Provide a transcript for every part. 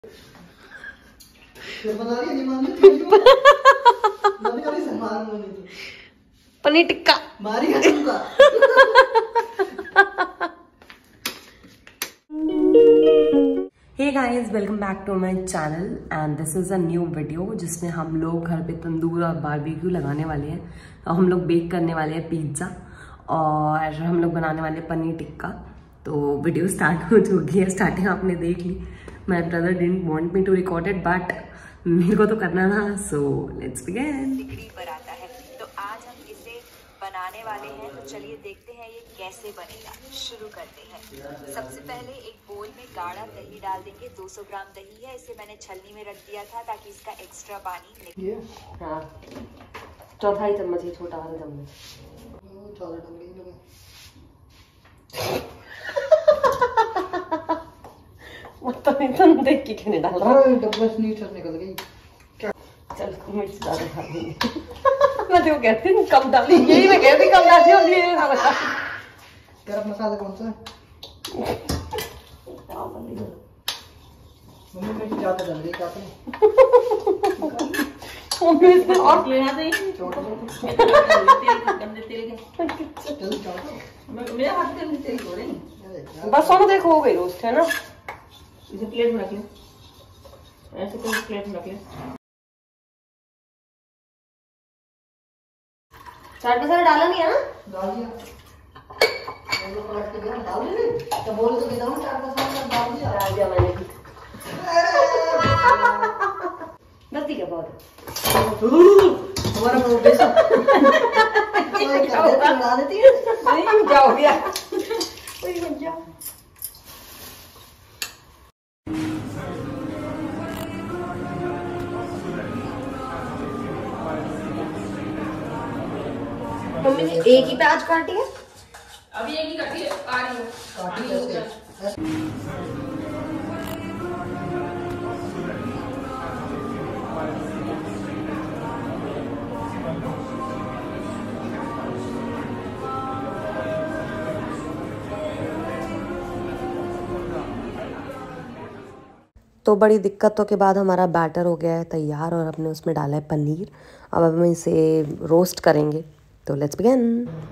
Paneer tikka hey guys, welcome back to my channel and this is a new video जिसमें हम लोग घर पे तंदूर और बारबेक्यू लगाने वाले हैं और हम लोग बेक करने वाले हैं पिज्ज़ा और हम लोग बनाने वाले हैं पनीर टिक्का। तो वीडियो स्टार्ट हो चुकी है, स्टार्टिंग आपने देख ली। My brother didn't want me to record it but मेरे को तो करना था, सो लेट्स बिगिन। डिग्री पर आता है तो आज हम इसे बनाने वाले हैं, तो चलिए देखते हैं ये कैसे बनेगा। शुरू करते हैं। सबसे पहले एक बोल में गाढ़ा दही डाल देंगे। 200 ग्राम दही है, इसे मैंने छलनी में रख दिया था ताकि इसका एक्स्ट्रा पानी निकले। हाँ, चौथाई चम्मच ही, छोटा वाला चम्मच। तुम देख के क्यों नहीं डाल रहा? निकल गई। चल मिर्च ज्यादा खा देंगे। मैं तो कहती हूँ कम डाली, यही मैं कहती कम डाली होती है। गरम मसाला कौन सा है? मम्मी मिर्च ज्यादा डाल रही है। मम्मी इसमें और लेना चाहिए। गंदे तेल के मेरा हाथ गंदे तेल हो रहे हैं। बस सोनू देखो हो गई रोस्ट, है ना? इसे प्लेट में रख ले, ऐसे कोई प्लेट में रख ले। चाट मसाला डाला नहीं है ना? डाल दिया। डाल दिया तो बोल तो देता हूँ, चाट मसाला डाल दिया। डाल दिया मैंने भी। बस ठीक है, बहुत हमारा प्रोफेसर बना देती है। नहीं क्या हो गया? मम्मी ने एक ही प्याज काटी है, अभी एक ही काटी है, आ रही हूँ। तो बड़ी दिक्कतों के बाद हमारा बैटर हो गया है तैयार और हमने उसमें डाला है पनीर। अब हम इसे रोस्ट करेंगे, तो लेट्स बिगिन।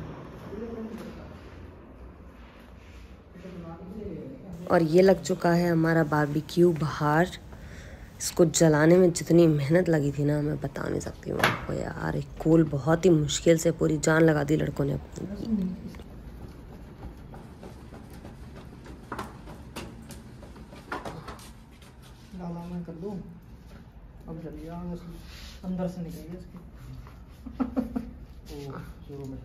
और ये लग चुका है हमारा बारबेक्यू बाहर। इसको जलाने में जितनी मेहनत लगी थी ना, मैं बता नहीं सकती हूँ आपको यार। एक कोल बहुत ही मुश्किल से, पूरी जान लगा दी लड़कों ने अपनी। मैं कर दूं अब चलिए अंदर से निकलिए इसके। शुरू में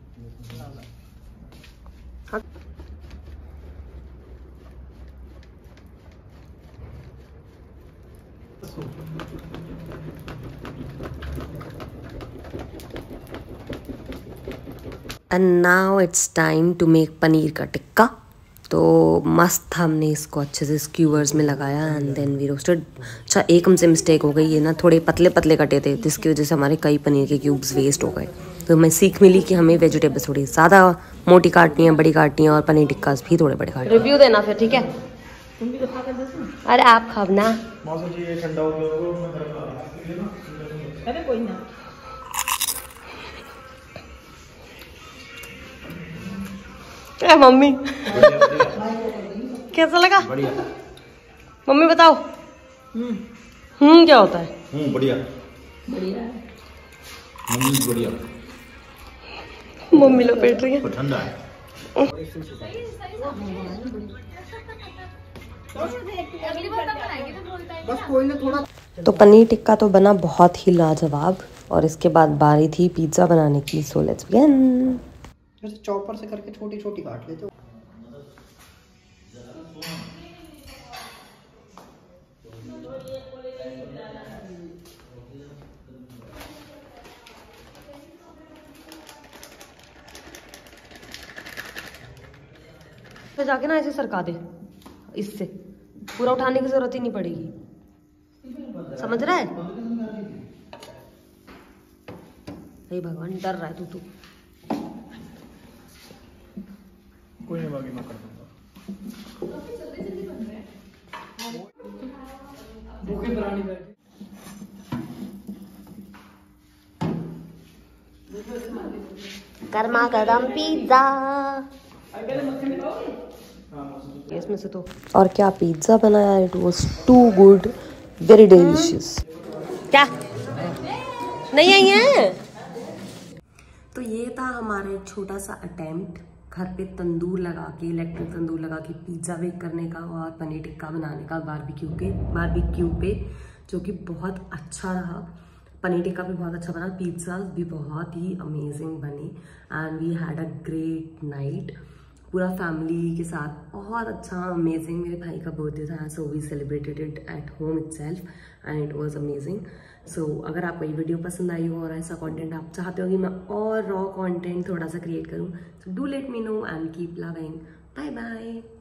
and now it's time to make paneer का टिक्का। तो मस्त हमने इसको अच्छे से स्क्यूवर्स में लगाया एंड देन वी रोस्टेड। अच्छा, एक हमसे मिस्टेक हो गई, ये ना थोड़े पतले पतले कटे थे, जिसकी वजह से हमारे कई पनीर के क्यूब्स वेस्ट हो गए। तो हमें सीख मिली कि हमें वेजिटेबल्स थोड़ी ज़्यादा मोटी काटनी है, बड़ी काटनी है, और पनीर टिक्का भी थोड़े बड़े काटने। रिव्यू देना फिर, ठीक है? तुम भी तो खा कर दो। अरे आप खाओ ना। मौसम जी ये ठंडा हो गया। अरे कोई ना। मम्मी कैसा लगा? बढ़िया। मम्मी बताओ। क्या होता है? बढ़िया बढ़िया बढ़िया। मम्मी लपेट रही है। ठंडा है। बस कोई ना थोड़ा। तो पनीर टिक्का तो बना बहुत ही लाजवाब, और इसके बाद बारी थी पिज्ज़ा बनाने की। So let's begin. जैसे चॉपर से करके छोटी छोटी काट लेते हो। फिर जाके ना ऐसे सरका दे, इससे पूरा उठाने की जरूरत ही नहीं पड़ेगी। समझ रहा है? हे भगवान, डर रहा है तू। कोई नहीं, बाकी मैं कर दूंगा। भूखे प्राणी बैठे। गर्मा गर्म पिज्जा इसमें से तो। और क्या पिज्जा बनाया, it was too good, very delicious. क्या नहीं आई है? तो ये था हमारा एक छोटा सा अटेम्प्ट घर पे तंदूर लगा के, इलेक्ट्रिक तंदूर लगा के पिज्जा बेक करने का और पनीर टिक्का बनाने का बारबेक्यू पे, जो कि बहुत अच्छा रहा। पनीर टिक्का भी बहुत अच्छा बना, पिज्जा भी बहुत ही अमेजिंग बनी and we had a great night पूरा फैमिली के साथ। बहुत अच्छा अमेजिंग। मेरे भाई का बर्थडे था, so we celebrated it at home itself and it was amazing. So अगर आपको ये वीडियो पसंद आई हो और ऐसा कंटेंट आप चाहते हो कि मैं और रॉ कंटेंट थोड़ा सा क्रिएट करूँ, so do let me know and keep loving. Bye bye.